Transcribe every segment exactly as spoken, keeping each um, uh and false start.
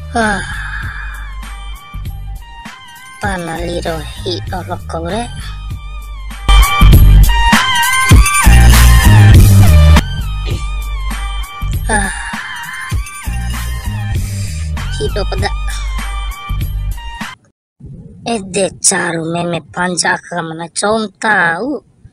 Ah, panaliro hito lokore. Ah, hito pada. Ede caru meme panja ka mana com tahu.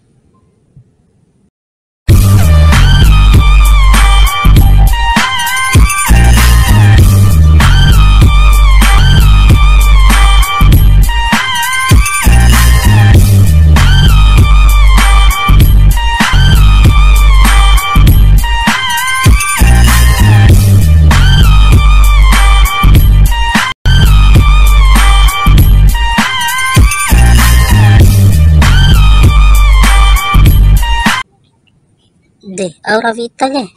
De aura vita ke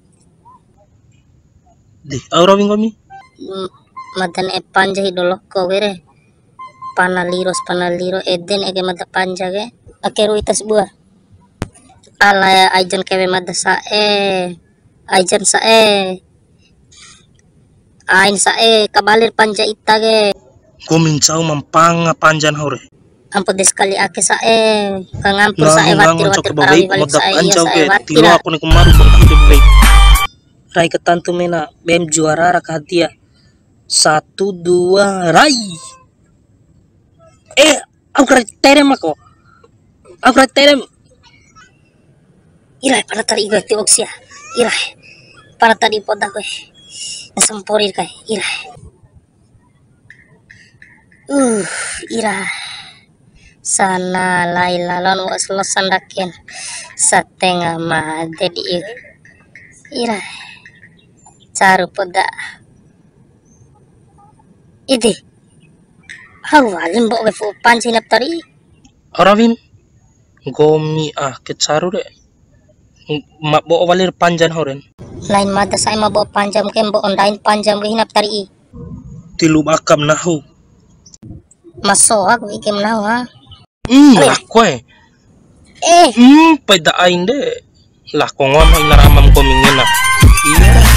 de aura wingomi madan e panja hidolok ko were panaliros panaliro eden ege mada panja ke akeru itas buah ala aijan kewe mada sae aijan sae ain sae kabalir panja ita ke komin cau mampanga panjan hore ampo deskali ake sae kangampur sae nang watir nang watir cok parawi baik balik modak sae iya anjau sae ke watir tilo aku ni kumaru bang hidup baik rai ketantu mena bem juara raka hatia satu dua rai eh aku kira terem aku aku kira terem irai pada tadi gue ti oksia irai pada tadi poda gue semporir kai irai uh irai sana laila lon was losan daken setengah mah jadi irai caru poda ide hawalim bo we fu panci naptari arawin gomi ah kecaru de mak bo walir panjan horen lain mada saya mau bawa panjam kem bo ondain panjam we naptari tilu bakam nahu maso aku ikem nahu ha hmm lah kue eh hmm pada ain de lah kongon inaramam ko mingena iya